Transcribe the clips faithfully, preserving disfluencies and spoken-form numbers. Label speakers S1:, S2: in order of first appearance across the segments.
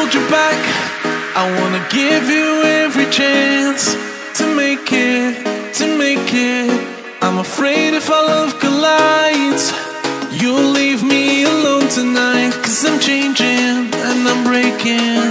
S1: hold you back. I wanna give you every chance to make it, to make it. I'm afraid if our love collides, you'll leave me alone tonight. Cause I'm changing and I'm breaking.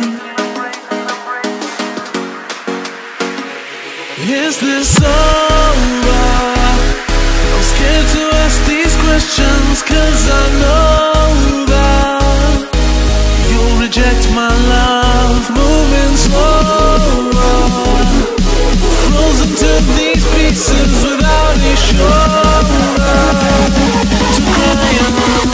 S1: Is this over? I'm scared to ask these questions, cause I know that you'll reject my love. Moving slower, frozen to these pieces without a shoulder to cry on.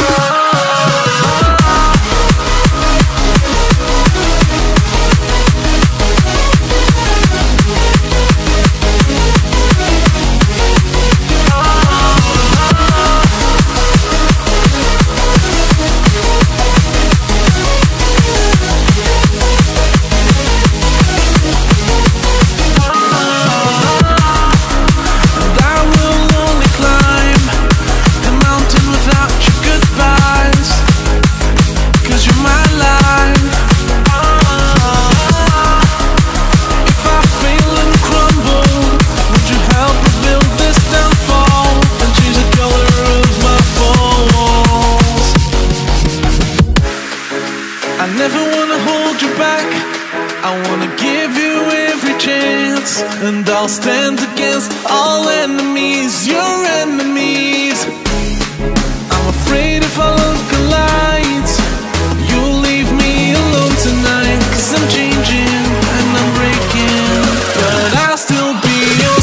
S1: And I'll stand against all enemies, your enemies. I'm afraid if our love collides, you'll leave me alone tonight. Cause I'm changing and I'm breaking, but I'll still be your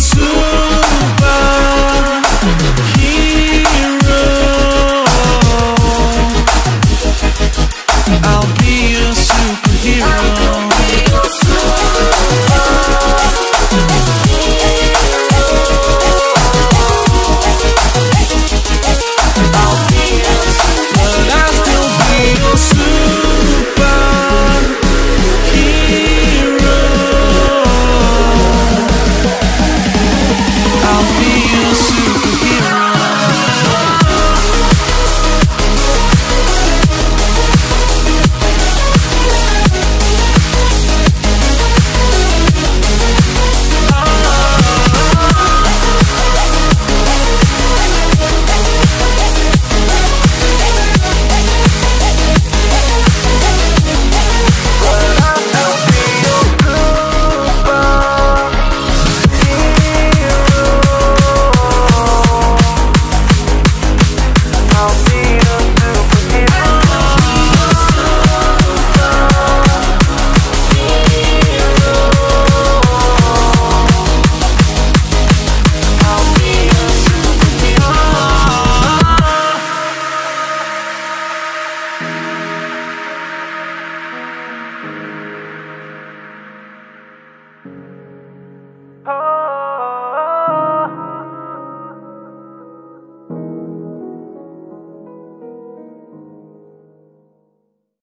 S1: superhero. I'll be your superhero.